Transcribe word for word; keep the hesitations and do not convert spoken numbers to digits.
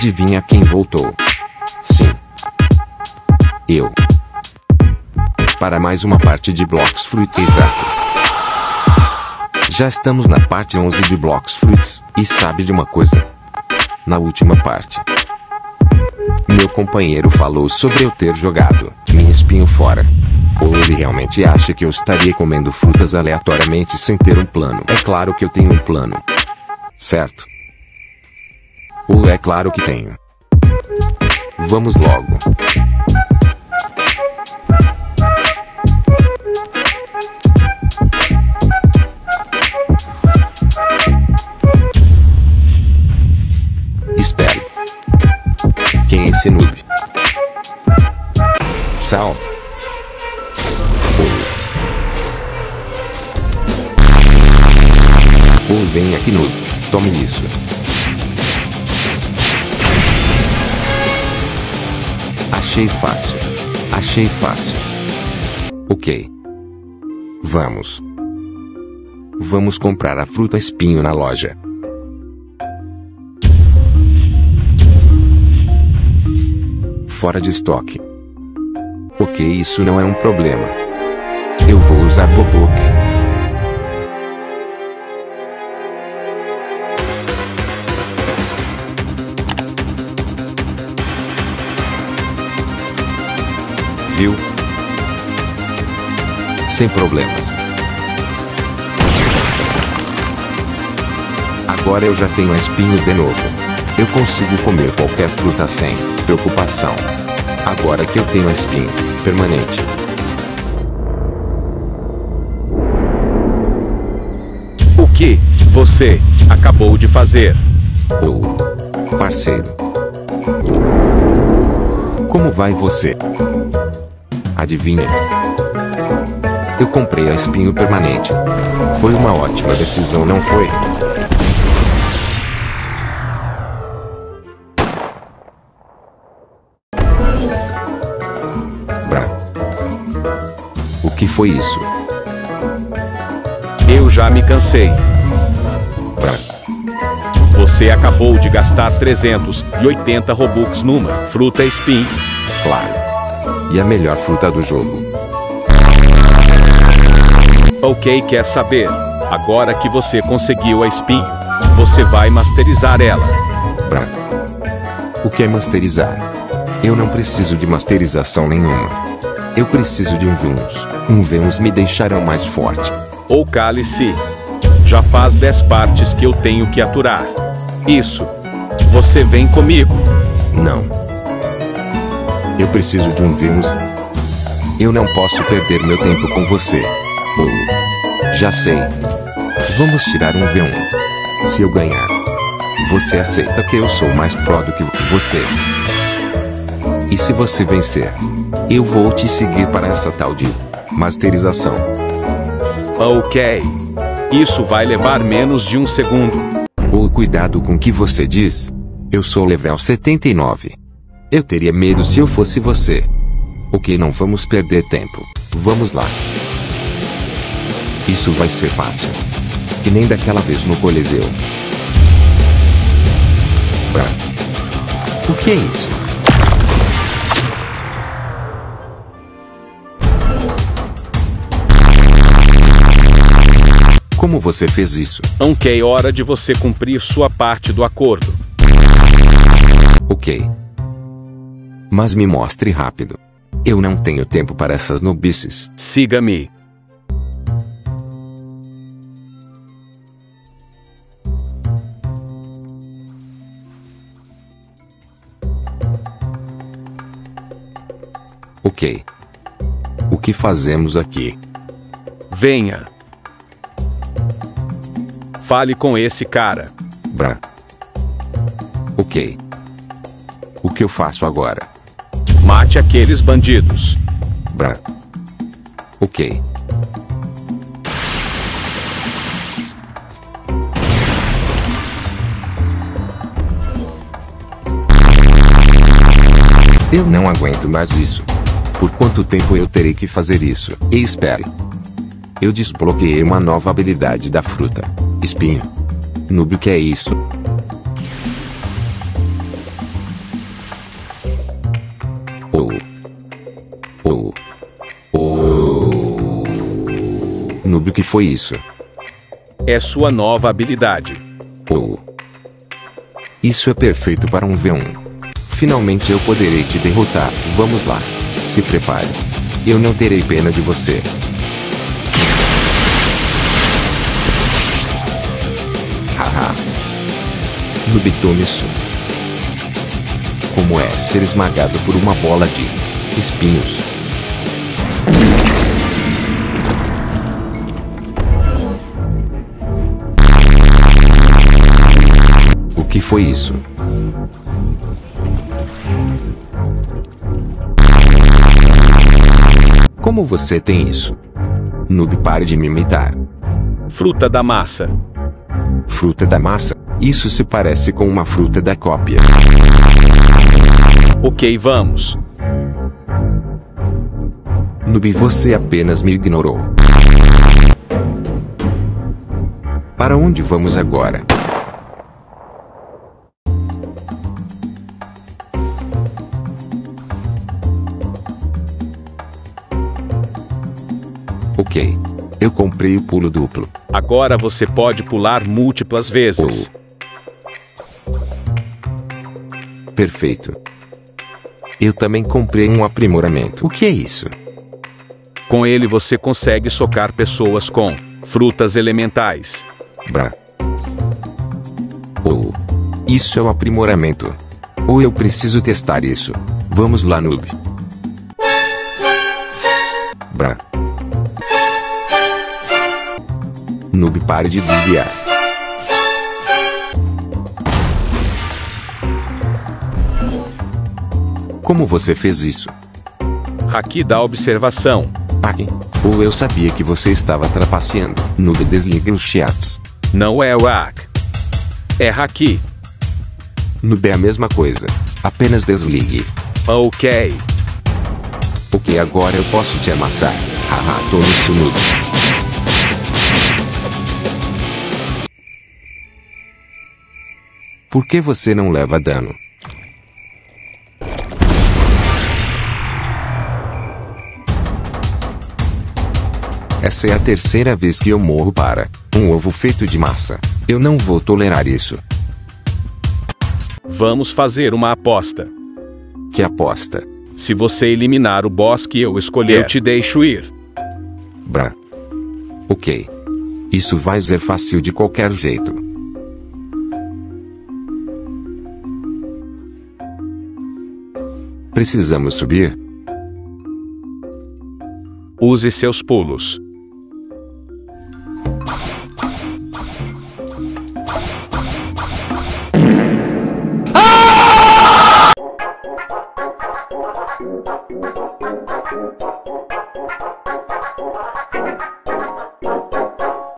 Adivinha quem voltou? Sim. Eu. Para mais uma parte de Blox Fruits. Exato. Já estamos na parte onze de Blox Fruits. E sabe de uma coisa? Na última parte, meu companheiro falou sobre eu ter jogado minha espinho fora. Ou ele realmente acha que eu estaria comendo frutas aleatoriamente sem ter um plano? É claro que eu tenho um plano. Certo? Ou é claro que tenho. Vamos logo. Espere. Quem é esse noob? Sal. Ou vem aqui noob. Tome isso. Achei fácil. Achei fácil. Ok. Vamos. Vamos comprar a fruta espinho na loja. Fora de estoque. Ok, isso não é um problema. Eu vou usar Bobok. Viu? Sem problemas. Agora eu já tenho espinho de novo. Eu consigo comer qualquer fruta sem preocupação. Agora que eu tenho espinho permanente. O que você acabou de fazer? Ô, parceiro. Como vai você? Adivinha? Eu comprei a espinho permanente. Foi uma ótima decisão, não foi? Bra. O que foi isso? Eu já me cansei. Bra. Você acabou de gastar trezentos e oitenta Robux numa fruta espinho. Claro. E a melhor fruta do jogo. Ok, quer saber? Agora que você conseguiu a espinho, você vai masterizar ela. Bra. O que é masterizar? Eu não preciso de masterização nenhuma. Eu preciso de um Venus. Um Venus me deixará mais forte. Ou cale-se. Já faz dez partes que eu tenho que aturar. Isso. Você vem comigo. Não. Eu preciso de um Venus. Eu não posso perder meu tempo com você. Oh, já sei. Vamos tirar um V um. Se eu ganhar, você aceita que eu sou mais pró do que você. E se você vencer, eu vou te seguir para essa tal de masterização. Ok. Isso vai levar menos de um segundo. Oh, cuidado com o que você diz. Eu sou level setenta e nove. Eu teria medo se eu fosse você. Ok, não vamos perder tempo. Vamos lá. Isso vai ser fácil. Que nem daquela vez no Coliseu. Bra. O que é isso? Como você fez isso? Ok, hora de você cumprir sua parte do acordo. Ok. Mas me mostre rápido. Eu não tenho tempo para essas nubices. Siga-me. Ok. O que fazemos aqui? Venha. Fale com esse cara. Bra. Ok. O que eu faço agora? Mate aqueles bandidos. Bra. Ok. Eu não aguento mais isso. Por quanto tempo eu terei que fazer isso? E espere. Eu desbloqueei uma nova habilidade da fruta. Espinho. Noob, o que é isso? Noob, o que foi isso? É sua nova habilidade. Oh. Isso é perfeito para um V um. Finalmente eu poderei te derrotar. Vamos lá. Se prepare. Eu não terei pena de você. Haha. Noob, tome isso. Como é ser esmagado por uma bola de espinhos? O que foi isso? Como você tem isso? Noob, pare de me imitar. Fruta da massa. Fruta da massa? Isso se parece com uma fruta da cópia. Ok, vamos. Noob, você apenas me ignorou. Para onde vamos agora? Ok. Eu comprei o pulo duplo. Agora você pode pular múltiplas vezes. Oh. Perfeito. Eu também comprei um aprimoramento. O que é isso? Com ele você consegue socar pessoas com frutas elementais. Bra. Oh. Isso é o aprimoramento. Ou eu preciso testar isso. Vamos lá, Noob. Bra. Noob, pare de desviar. Como você fez isso? Haki da observação. Haki? Ou eu sabia que você estava trapaceando. Noob, desligue os chats. Não é o hack. É haki. Noob, é a mesma coisa. Apenas desligue. Ok. Ok, agora eu posso te amassar. Haha, tô nisso, Noob. Por que você não leva dano? Essa é a terceira vez que eu morro para um ovo feito de massa. Eu não vou tolerar isso. Vamos fazer uma aposta. Que aposta? Se você eliminar o boss que eu escolher, eu te deixo ir. Bra. Ok. Isso vai ser fácil de qualquer jeito. Precisamos subir? Use seus pulos.